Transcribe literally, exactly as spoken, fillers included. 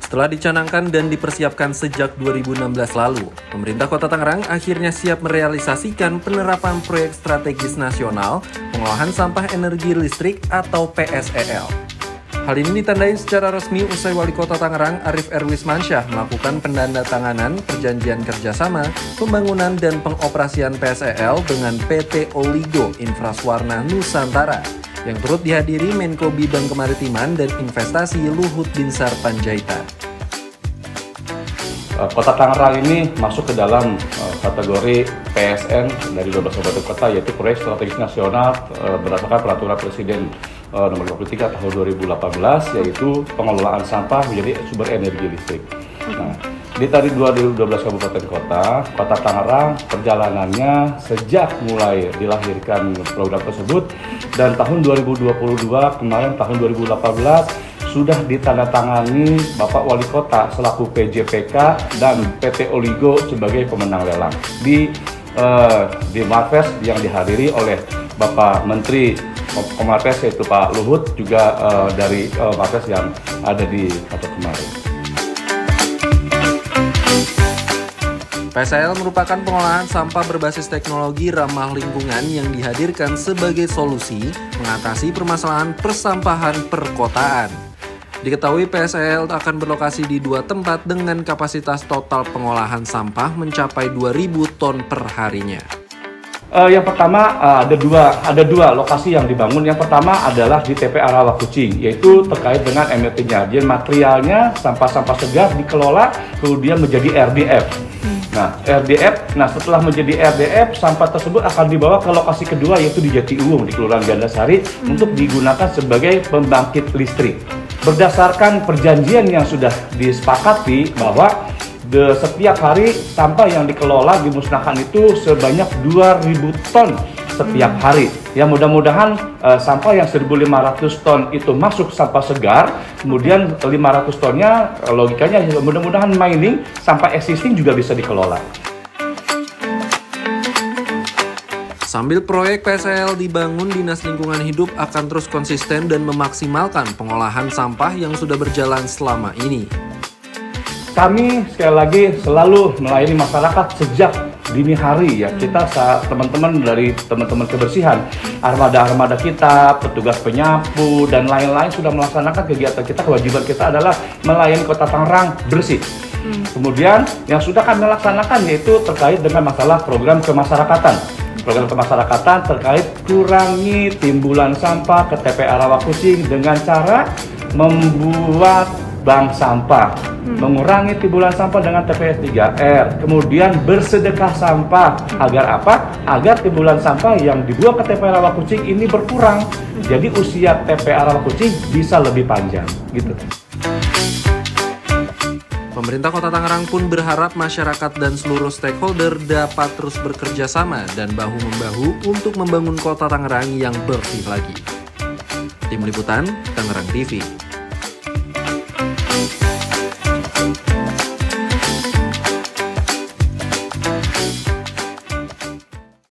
Setelah dicanangkan dan dipersiapkan sejak dua ribu enam belas lalu, pemerintah Kota Tangerang akhirnya siap merealisasikan penerapan proyek strategis nasional pengolahan sampah energi listrik atau P S E L. Hal ini ditandai secara resmi usai Wali Kota Tangerang Arief Erwismansyah melakukan pendandatanganan perjanjian kerjasama, pembangunan dan pengoperasian P S E L dengan P T Oligo Infraswarna Nusantara yang turut dihadiri Menko Bidang Kemaritiman dan Investasi Luhut Binsar Panjaitan. Kota Tangerang ini masuk ke dalam kategori P S N dari dua belas kabupaten kota, yaitu Proyek Strategis Nasional berdasarkan Peraturan Presiden nomor lima puluh tiga tahun dua ribu delapan belas, yaitu pengelolaan sampah menjadi sumber energi listrik. Nah, di tadi dua ribu dua belas kabupaten kota, Kota Tangerang perjalanannya sejak mulai dilahirkan program tersebut dan tahun dua ribu dua puluh dua kemarin tahun dua ribu delapan belas sudah ditandatangani Bapak Wali Kota selaku P J P K dan P T Oligo sebagai pemenang lelang di uh, di Marves yang dihadiri oleh Bapak Menteri Komarves yaitu Pak Luhut, juga uh, dari uh, Marves yang ada di kantor kemarin. P S E L merupakan pengolahan sampah berbasis teknologi ramah lingkungan yang dihadirkan sebagai solusi mengatasi permasalahan persampahan perkotaan. Diketahui P S E L akan berlokasi di dua tempat dengan kapasitas total pengolahan sampah mencapai dua ribu ton per harinya. Uh, yang pertama uh, ada dua ada dua lokasi yang dibangun. Yang pertama adalah di T P A Rawa Kucing, yaitu terkait dengan M R T-nya. Jadi materialnya sampah-sampah segar dikelola kemudian menjadi R D F. Nah, R D F, nah setelah menjadi R D F, sampah tersebut akan dibawa ke lokasi kedua yaitu di Jatiuwung di Kelurahan Gandasari hmm. untuk digunakan sebagai pembangkit listrik. Berdasarkan perjanjian yang sudah disepakati bahwa de, setiap hari sampah yang dikelola dimusnahkan itu sebanyak dua ribu ton setiap hari. Ya mudah-mudahan uh, sampah yang seribu lima ratus ton itu masuk sampah segar, kemudian lima ratus tonnya logikanya mudah-mudahan mining sampah existing juga bisa dikelola. Sambil proyek P S E L dibangun, Dinas Lingkungan Hidup akan terus konsisten dan memaksimalkan pengolahan sampah yang sudah berjalan selama ini. Kami sekali lagi selalu melayani masyarakat sejak dini hari ya. Kita teman-teman dari teman-teman kebersihan, armada-armada kita, petugas penyapu dan lain-lain sudah melaksanakan kegiatan kita. Kewajiban kita adalah melayani Kota Tangerang bersih. Hmm. Kemudian yang sudah kami laksanakan yaitu terkait dengan masalah program kemasyarakatan. Program kemasyarakatan terkait kurangi timbulan sampah ke T P A Rawa Kucing dengan cara membuat bank sampah, hmm. mengurangi timbulan sampah dengan T P S tiga R, kemudian bersedekah sampah. Agar apa? Agar timbulan sampah yang dibuang ke T P A Rawa Kucing ini berkurang. Hmm. Jadi usia T P A Rawa Kucing bisa lebih panjang, gitu. Pemerintah Kota Tangerang pun berharap masyarakat dan seluruh stakeholder dapat terus bekerja sama dan bahu-membahu untuk membangun Kota Tangerang yang bersih lagi. Tim Liputan, Tangerang T V.